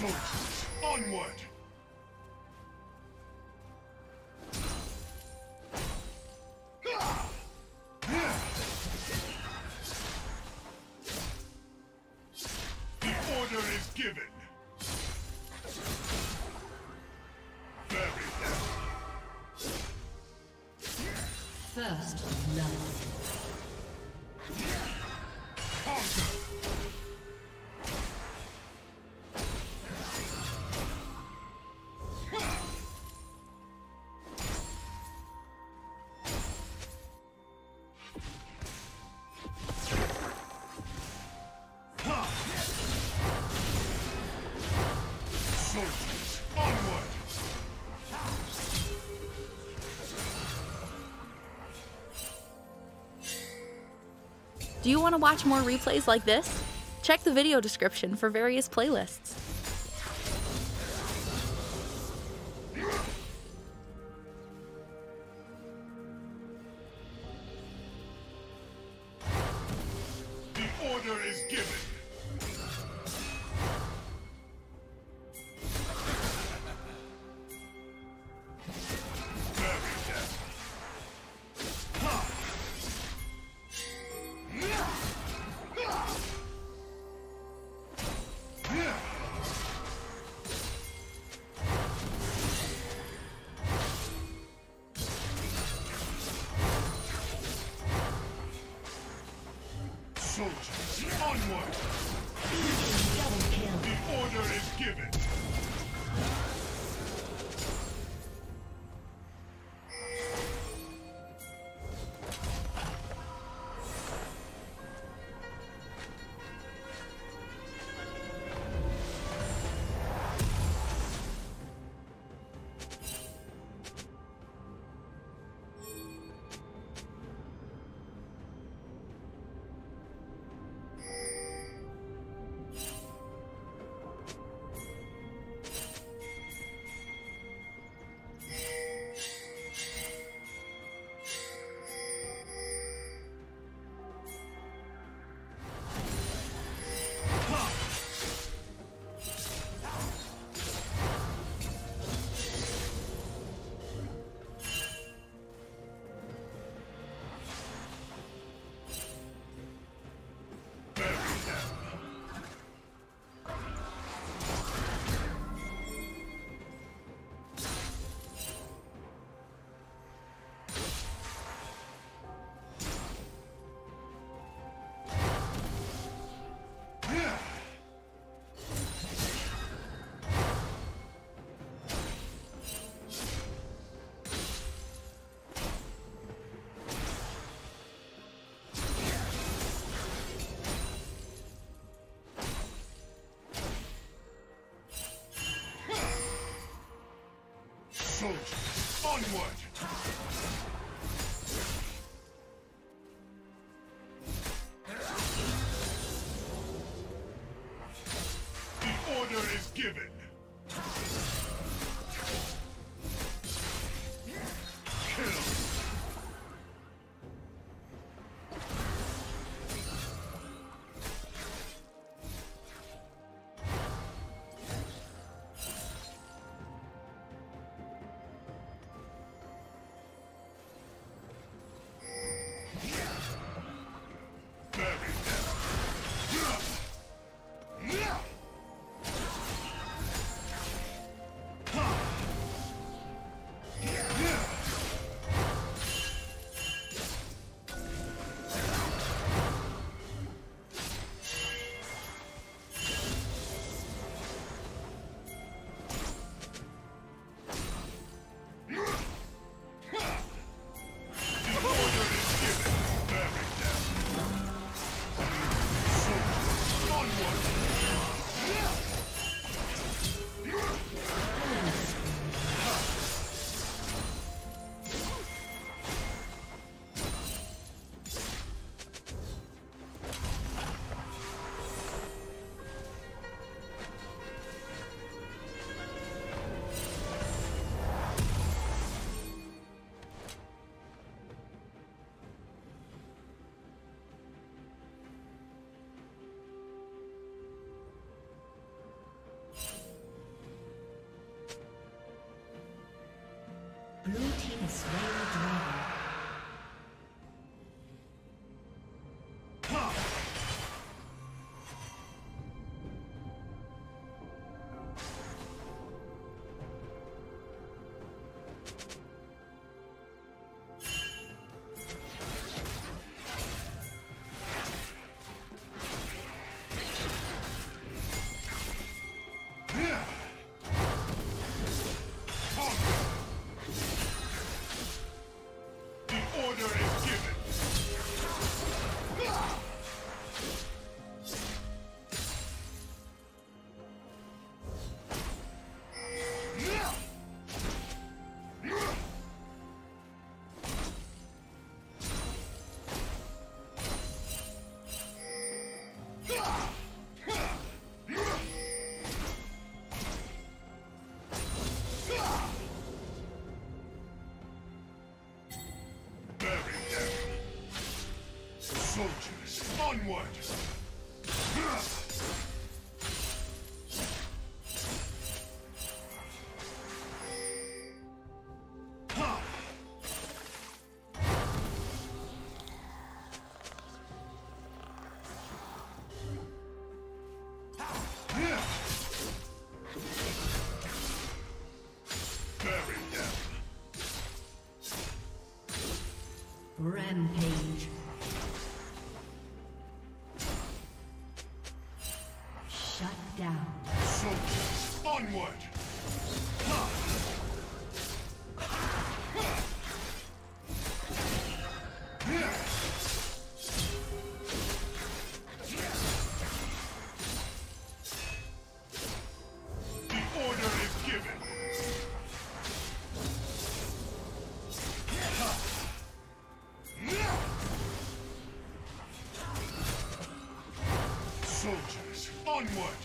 Soldiers, onward! The order is given. Very well. First love. Conquer! Soldiers, onward! Do you want to watch more replays like this? Check the video description for various playlists. The order is given. Very deadly. Soldiers, onward! The order is given. Soldiers, onward! The order is given. Kill! Blue team has slain the dragon. Soldiers, onward! Rampage. Shut down. Soldiers, onward! The order is given. Soldiers, onward!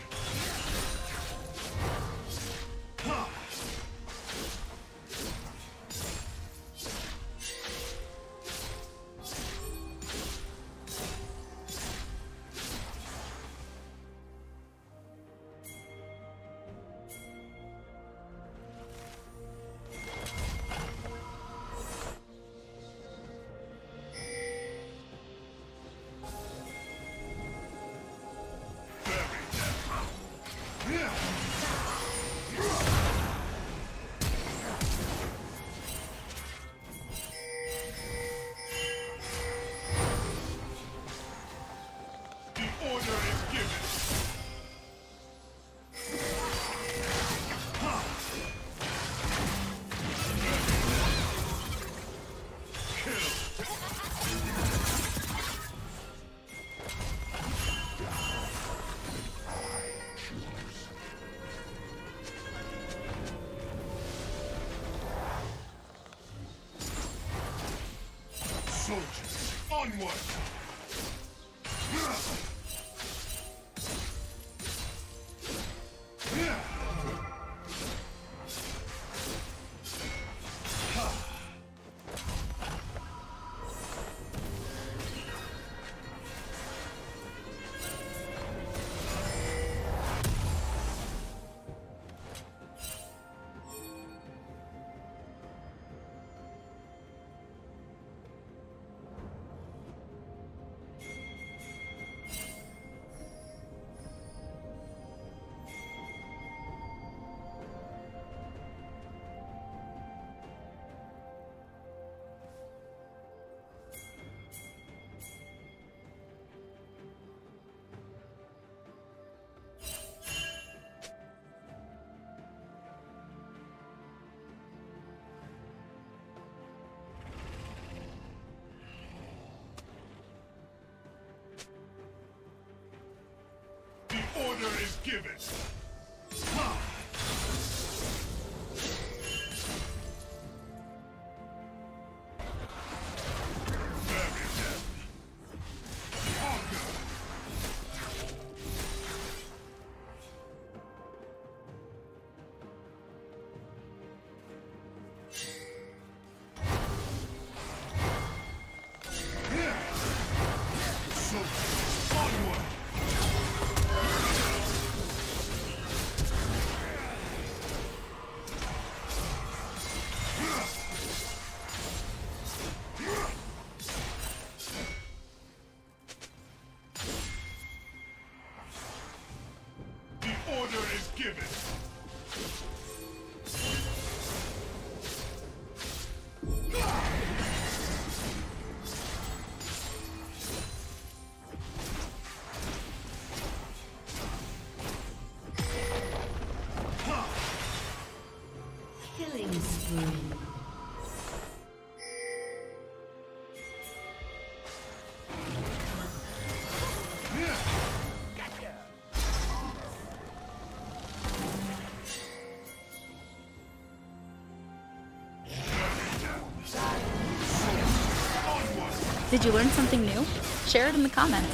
Soldiers, onward! The order is given. Onward! spree. Did you learn something new? Share it in the comments.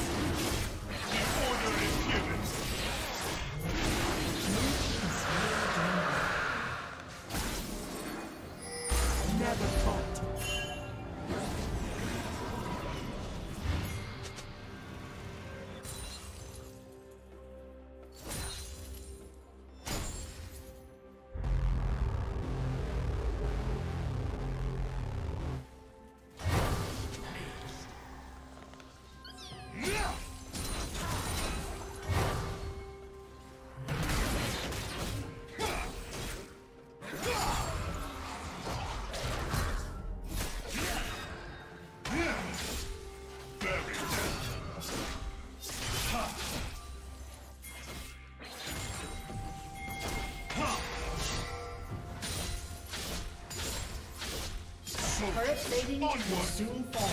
Turret plating will soon fall.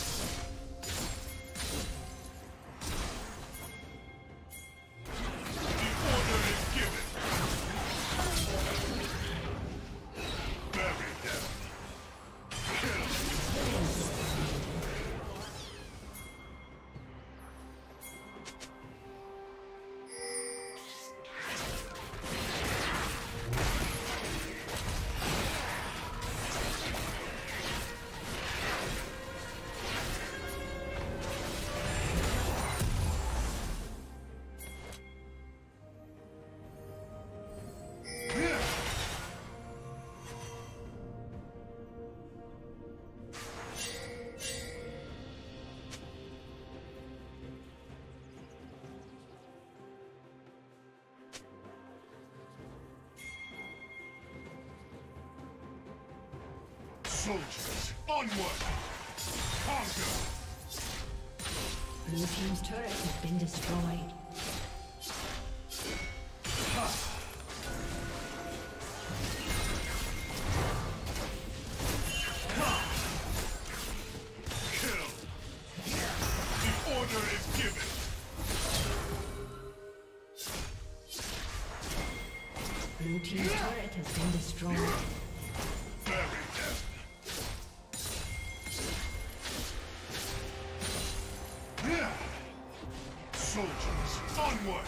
Soldiers, onward! Conquer! Blue team's turret has been destroyed. Kill! The order is given! Blue team's turret has been destroyed. Bury them! Soldiers, onward!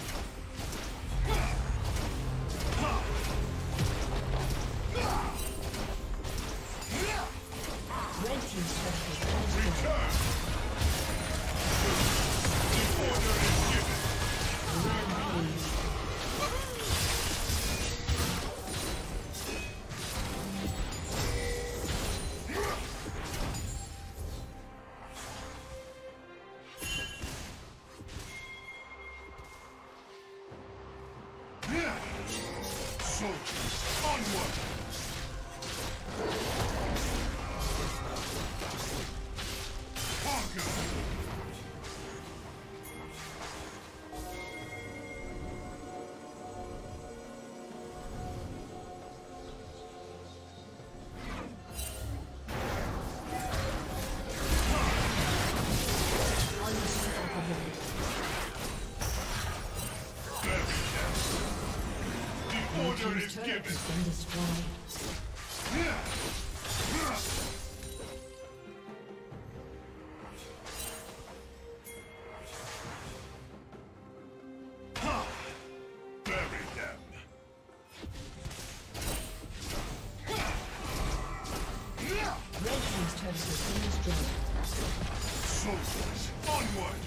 Red team's turret has been destroyed. Return! The order is given! Rampage. Soldiers, onward! Conquer! The order is Turret given! has been destroyed. Bury them! Red team's turret has been destroyed. Soldiers, onward!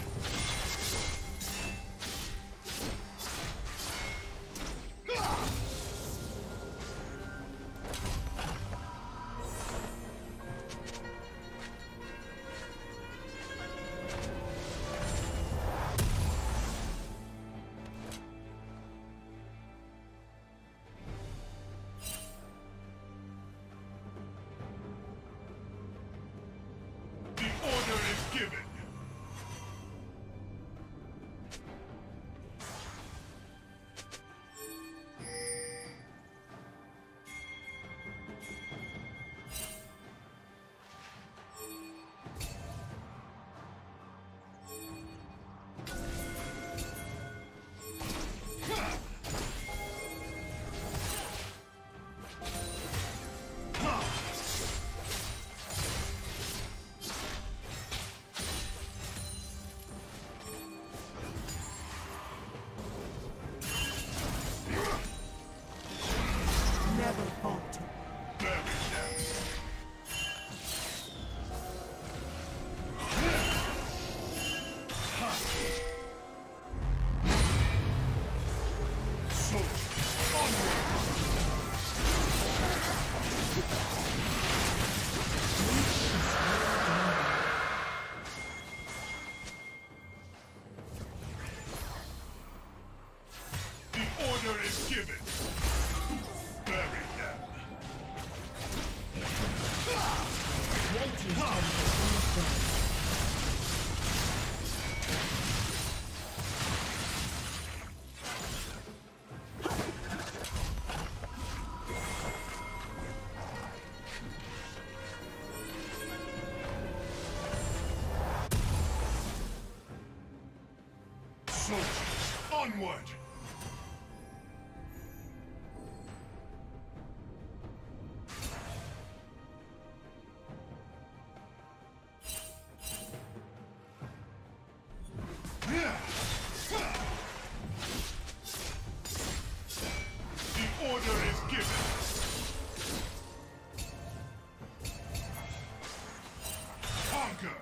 The order is given! Soldiers, onward! The order is given. Conquer.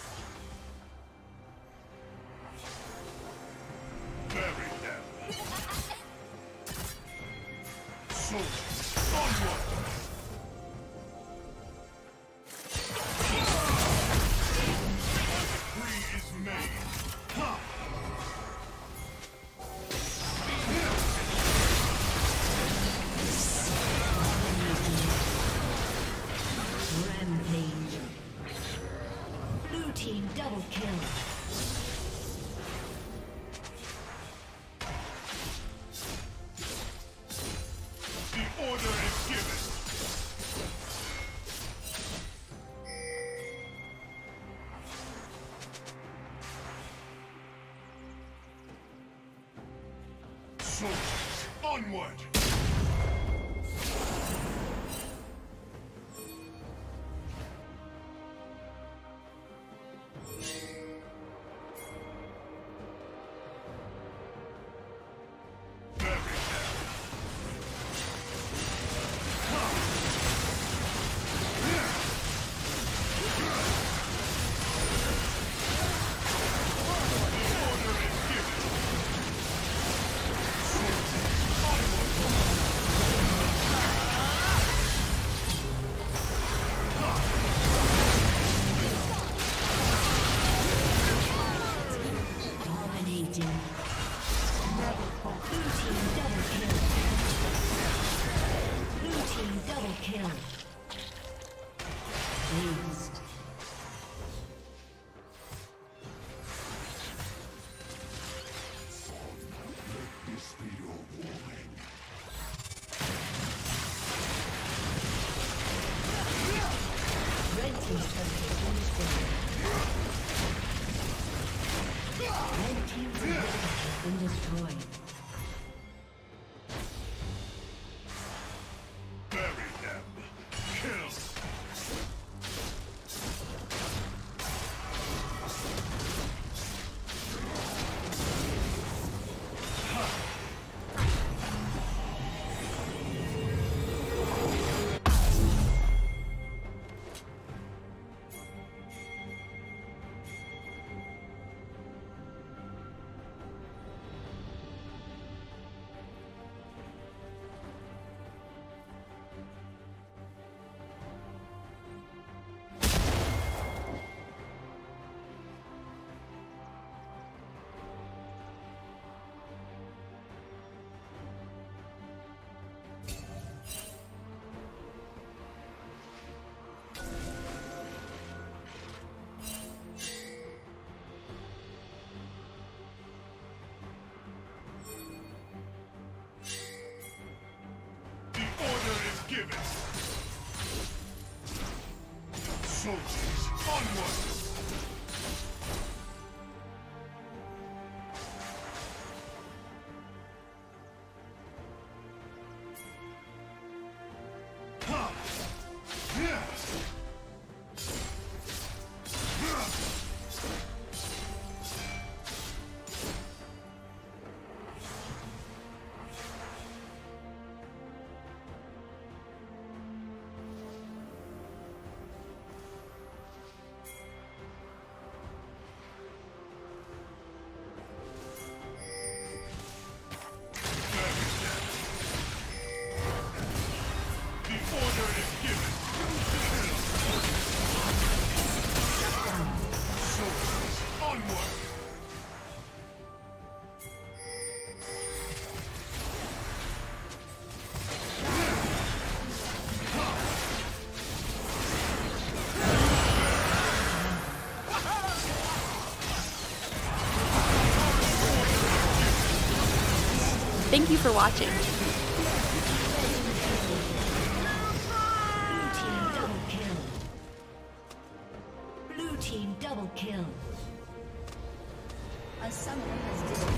Bury them. Soldiers, onward! A decree is made. Ha! Rampage. Blue team double kill. The order is given. Soldiers, onward! Bury them. The order is given. Soldiers, onward! Dominating. Blue team double kill. Blue team double kill. Aced. This be your warning. Red team's turret has been destroyed. Red team's inhibitor has been destroyed. Bury them. Kill. The order is given. Soldiers, onward! Ha! Yeah! The order is given. Soldiers, onward! Thank you for watching. Blue team double kill. Blue team double kill. A summoner has disappeared.